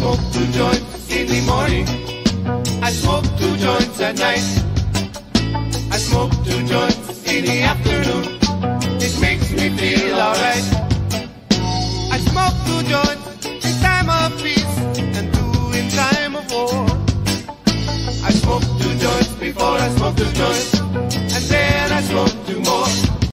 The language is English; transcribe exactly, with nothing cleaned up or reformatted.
smoke two joints in the morning. I smoke two joints at night. I smoke two joints in the afternoon. It makes me feel alright. I smoke two joints in time of peace and two in time of war. I smoke two joints before I smoke two joints.